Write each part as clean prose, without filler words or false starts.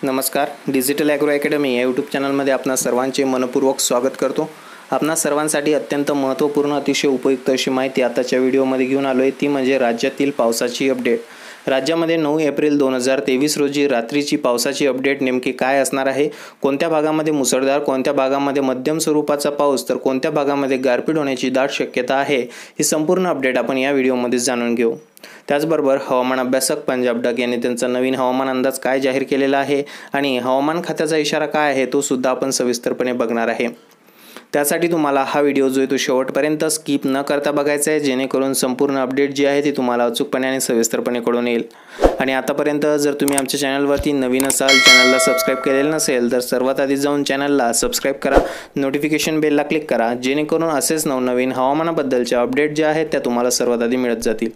नमस्कार. Digital agro academy या YouTube चॅनलमध्ये आपणा सर्वांचे मनपूर्वक स्वागत करतो. आपणा सर्वांसाठी अत्यंत महत्त्वपूर्ण अतिशय उपयुक्त अशी माहिती आताच्या व्हिडिओमध्ये घेऊन आलो आहे, ती म्हणजे राज्यातील पावसाची अपडेट. राज्यामध्ये 9 एप्रिल 2023 रोजी रात्रीची पावसाची अपडेट नेमकी काय असणार आहे, कोणत्या भागामध्ये मुसळधार, कोणत्या भागामध्ये मध्यम स्वरूपाचा पाऊस, तर कोणत्या भागामध्ये गारपीट होण्याची दाट शक्यता आहे, ही संपूर्ण अपडेट आपण या व्हिडिओमध्ये जाणून घेऊ. त्याचबरोबर हवामान अभ्यासक पंजाब डक यांनी त्यांचा नवीन हवामान अंदाज काय जाहीर केलेला आहे आणि हवामान खात्याचा इशारा काय आहे तो सुद्धा आपण सविस्तरपणे बघणार आहे. त्यासाठी तुम्हाला हा व्हिडिओ जो आहे तो शेवटपर्यंत स्किप न करता बघायचा आहे, जेणेकरून संपूर्ण अपडेट जी आहे ती तुम्हाला अचूकपणे आणि सविस्तरपणे कळून येईल. आणि आतापर्यंत जर तुम्ही आमच्या चॅनलवरती नवीन असाल, चॅनलला सबस्क्राईब केलेलं नसेल, तर सर्वात आधी जाऊन चॅनलला सबस्क्राईब करा, नोटिफिकेशन बेलला क्लिक करा, जेणेकरून असेच नवनवीन हवामानाबद्दलच्या अपडेट ज्या आहेत त्या तुम्हाला सर्वात आधी मिळत जातील.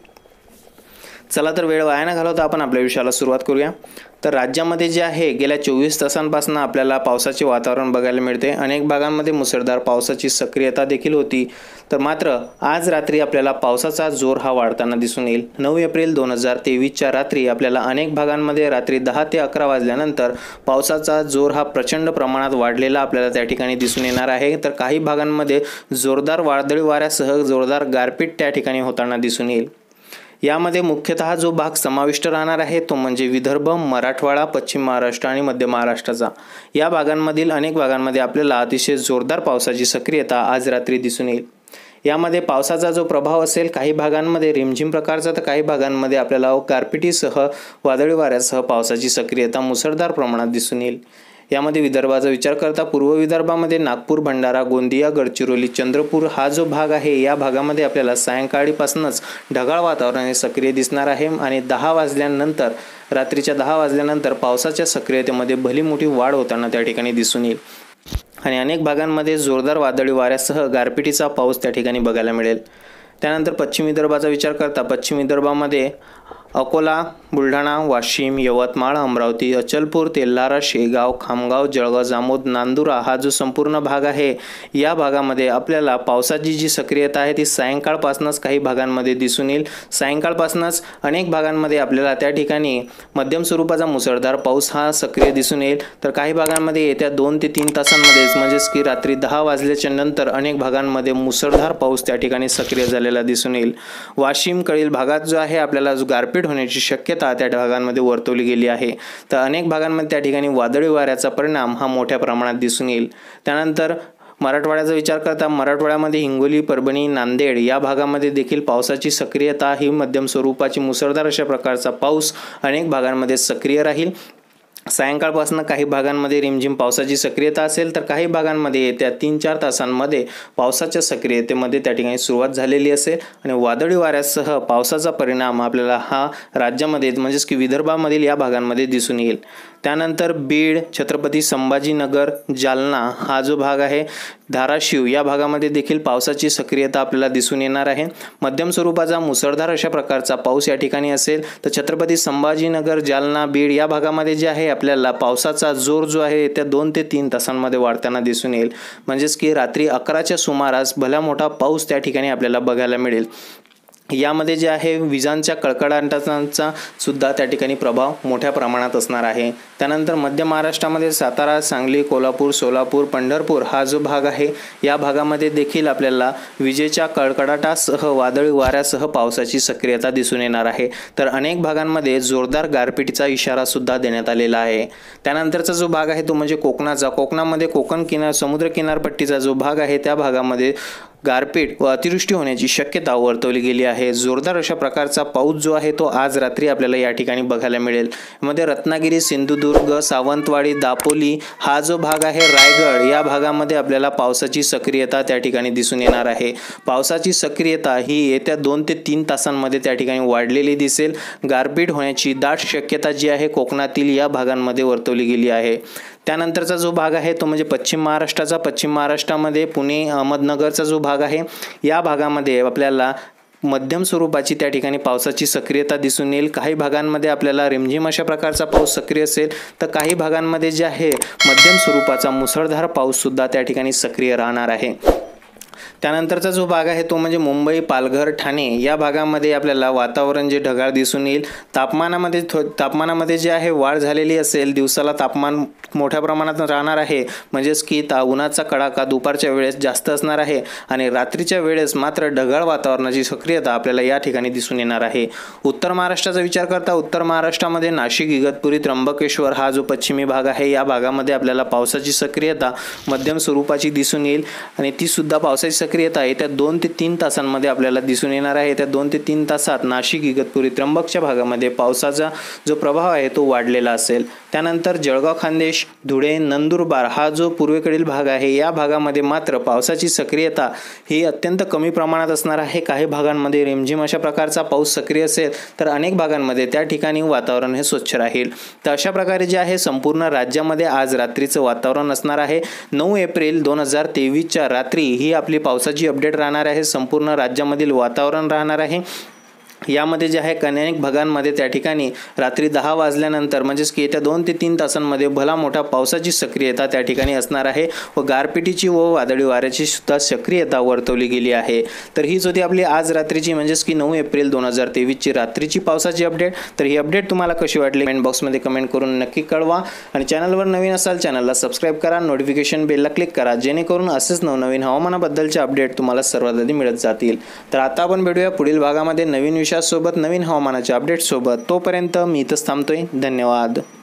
चला तर वेळ वाया न घालवता आपण आपल्या विषयाला सुरुवात करूया. तर राज्यामध्ये जे आहे गेल्या 24 तासांपासून आपल्याला पावसाचे वातावरण बघायला मिळते. अनेक भागांमध्ये मुसळधार पावसाची सक्रियता देखील होती. तर मात्र आज रात्री आपल्याला पावसाचा जोर हा वाढताना दिसून येईल. 9 एप्रिल 2023च्या रात्री आपल्याला अनेक भागांमध्ये रात्री 10 ते 11 वाजल्यानंतर पावसाचा जोर हा प्रचंड प्रमाणात वाढलेला आपल्याला त्या ठिकाणी दिसून येणार आहे. तर काही भागांमध्ये जोरदार वादळी वाऱ्यासह जोरदार गारपीट त्या ठिकाणी होताना दिसून येईल. यामध्ये मुख्यतः जो भाग समाविष्ट राहणार आहे तो म्हणजे विदर्भ, मराठवाडा, पश्चिम महाराष्ट्र आणि मध्य महाराष्ट्राचा. या भागांमधील अनेक भागांमध्ये आपल्याला अतिशय जोरदार पावसाची सक्रियता आज रात्री दिसून येईल. यामध्ये पावसाचा जो प्रभाव असेल काही भागांमध्ये रिमझिम प्रकारचा, तर काही भागांमध्ये आपल्याला गारपिटीसह वादळी वाऱ्यासह पावसाची सक्रियता मुसळधार प्रमाणात दिसून येईल. यामध्ये विदर्भाचा विचार करता पूर्व विदर्भामध्ये नागपूर, भंडारा, गोंदिया, गडचिरोली, चंद्रपूर हा जो भाग आहे या भागामध्ये आपल्याला सायंकाळीपासूनच ढगाळ वातावरण सक्रिय दिसणार आहे आणि 10 वाजल्यानंतर रात्रीच्या 10 वाजल्यानंतर पावसाच्या सक्रियतेमध्ये भली मोठी वाढ होताना त्या ठिकाणी दिसून येईल आणि अनेक भागांमध्ये जोरदार वादळी वाऱ्यासह गारपिटीचा पाऊस त्या ठिकाणी बघायला मिळेल. त्यानंतर पश्चिम विदर्भाचा विचार करता पश्चिम विदर्भामध्ये अकोला, बुलढाणा, वाशिम, यवतमाळ, अमरावती, अचलपूर, तेल्हारा, शेगाव, खामगाव, जळगाव, जामोद, नांदुरा हा जो संपूर्ण भाग आहे या भागामध्ये आपल्याला पावसाची जी सक्रियता आहे ती सायंकाळपासूनच काही भागांमध्ये दिसून येईल. सायंकाळपासूनच अनेक भागांमध्ये आपल्याला त्या ठिकाणी मध्यम स्वरूपाचा मुसळधार पाऊस हा सक्रिय दिसून येईल. तर काही भागांमध्ये येत्या 2 ते 3 तासांमध्येच म्हणजेच की रात्री 10 वाजल्याच्या नंतर अनेक भागांमध्ये मुसळधार पाऊस त्या ठिकाणी सक्रिय झालेला दिसून येईल. वाशिम कडील भागात जो आहे आपल्याला जो गारपीट होण्याची शक्यता त्या भागांमध्ये वर्तवली गेली आहे. तर अनेक भागांमध्ये त्या ठिकाणी वादळी वाऱ्याचा परिणाम हा मोठ्या प्रमाणात दिसून येईल. त्यानंतर मराठवाड्याचा विचार करता मराठवाड्यामध्ये हिंगोली, परभणी, नांदेड या भागामध्ये देखील पावसाची सक्रियता ही मध्यम स्वरूपाची मुसळधार अशा प्रकारचा पाऊस अनेक भागांमध्ये सक्रिय राहील. सायंकाळपासून काही भागांमध्ये रिमझिम पावसाची सक्रियता असेल, तर काही भागांमध्ये येत्या 3-4 तासांमध्ये पावसाच्या सक्रियतेमध्ये त्या ठिकाणी सुरुवात झालेली असेल आणि वादळी वाऱ्यासह पावसाचा परिणाम आपल्याला हा राज्यामध्ये म्हणजेच की विदर्भामधील या भागांमध्ये दिसून येईल. त्यानंतर बीड, छत्रपती संभाजीनगर, जालना हा जो भाग आहे, धाराशिव या भागामध्ये देखील पावसाची सक्रियता आपल्याला दिसून येणार आहे. मध्यम स्वरूपाचा मुसळधार अशा प्रकारचा पाऊस या ठिकाणी असेल. तर छत्रपती संभाजीनगर, जालना, बीड या भागामध्ये जे आहे आपल्याला पावसाचा जोर जो आहे त्या 2 ते 3 तासांमध्ये वाढताना दिसून येईल. म्हणजेच की रात्री 11च्या सुमारास भला मोठा पाऊस त्या ठिकाणी आपल्याला बघायला मिळेल. यामध्ये जे आहे विजांच्या कडकडाटांचा सुद्धा त्या ठिकाणी प्रभाव मोठ्या प्रमाणात असणार आहे. त्यानंतर मध्य महाराष्ट्रामध्ये सातारा, सांगली, कोल्हापूर, सोलापूर, पंढरपूर हा जो भाग आहे या भागामध्ये देखील आपल्याला विजेच्या कडकडाटासह वादळी वाऱ्यासह पावसाची सक्रियता दिसून येणार आहे. तर अनेक भागांमध्ये जोरदार गारपिटीचा इशारा सुद्धा देण्यात आलेला आहे. त्यानंतरचा जो भाग आहे तो म्हणजे कोकणामध्ये कोकण समुद्र किनारपट्टीचा जो भाग आहे त्या भागामध्ये गारपीट व अतिवृष्टी होण्याची शक्यता वर्तवली गेली आहे. जोरदार अशा प्रकारचा पाऊस जो आहे तो आज रात्री आपल्याला या ठिकाणी बघायला मिळेल. यामध्ये रत्नागिरी, सिंधुदुर्ग, सावंतवाडी, दापोली हा जो भाग आहे, रायगड या भागामध्ये आपल्याला पावसाची सक्रियता त्या ठिकाणी दिसून येणार आहे. पावसाची सक्रियता ही येत्या 2 ते 3 तासांमध्ये त्या ठिकाणी वाढलेली दिसेल. गारपीट होण्याची दाट शक्यता जी आहे कोकणातील या भागांमध्ये वर्तवली गेली आहे. त्यानंतरचा जो भाग आहे तो म्हणजे पश्चिम महाराष्ट्रामध्ये पुणे, अहमदनगरचा जो भाग आहे या भागामध्ये आपल्याला मध्यम स्वरूपाची त्या ठिकाणी पावसाची सक्रियता दिसून येईल. काही भागांमध्ये आपल्याला रिमझिम अशा प्रकारचा पाऊस सक्रिय असेल, तर काही भागांमध्ये जे आहे मध्यम स्वरूपाचा मुसळधार पाऊस सुद्धा त्या ठिकाणी सक्रिय राहणार आहे. त्यानंतरचा जो भाग आहे तो म्हणजे मुंबई, पालघर, ठाणे या भागामध्ये आपल्याला वातावरण जे ढगाळ दिसून येईल. तापमानामध्ये जे आहे वाढ झालेली असेल. दिवसाला तापमान मोठ्या प्रमाणात राहणार आहे, म्हणजेच की उन्हाचा कडाका दुपारच्या वेळेस जास्त असणार आहे आणि रात्रीच्या वेळेस मात्र ढगाळ वातावरणाची सक्रियता आपल्याला या ठिकाणी दिसून येणार आहे. उत्तर महाराष्ट्राचा विचार करता उत्तर महाराष्ट्रामध्ये नाशिक, इगतपुरी, त्र्यंबकेश्वर हा जो पश्चिमी भाग आहे या भागामध्ये आपल्याला पावसाची सक्रियता मध्यम स्वरूपाची दिसून येईल आणि ती सुद्धा पावसाची सक्रियता येत्या 2 ते 3 तासांमध्ये आपल्याला दिसून येणार आहे. त्या 2 ते 3 तासात नाशिक, इगतपुरी, त्र्यंबकच्या भागामध्ये पावसाचा जो प्रभाव आहे तो वाढलेला असेल. त्यानंतर जळगाव, खान्देश, धुळे, नंदुरबार हा जो पूर्वेकडील भाग आहे या भागामध्ये मात्र पावसाची सक्रियता ही अत्यंत कमी प्रमाणात असणार आहे. काही भागांमध्ये रिमझिम अशा प्रकारचा पाऊस सक्रिय असेल तर अनेक भागांमध्ये त्या ठिकाणी वातावरण हे स्वच्छ राहील. तर अशा प्रकारे जे आहे संपूर्ण राज्यामध्ये आज रात्रीचं वातावरण असणार आहे. 9 एप्रिल 2023च्या रात्री ही आपली पावसाची अपडेट राहणार आहे. संपूर्ण राज्यामधील वातावरण राहणार आहे. यामध्ये जे आहे अनेक भागांमध्ये त्या ठिकाणी रात्री 10 वाजल्यानंतर म्हणजेच की येत्या 2 ते 3 तासांमध्ये भला मोठा पावसाची सक्रियता त्या ठिकाणी असणार आहे व गारपिटीची व वादळी वाऱ्याची सुद्धा सक्रियता वर्तवली गेली आहे. तर हीच होती आपली आज रात्रीची म्हणजेच की 9 एप्रिल 2023ची रात्रीची पावसाची अपडेट. तर ही अपडेट तुम्हाला कशी वाटली कमेंट बॉक्समध्ये कमेंट करून नक्की कळवा आणि चॅनलवर नवीन असाल चॅनलला सबस्क्राईब करा, नोटिफिकेशन बेलला क्लिक करा जेणेकरून असेच नवनवीन हवामानाबद्दलचे अपडेट तुम्हाला सर्वात आधी मिळत जातील. तर आता आपण भेटूया पुढील भागामध्ये नवीन सोबत नवीन हवामानाच्या अपडेट सोबत. तोपर्यंत मी इथंच थांबतोय. धन्यवाद.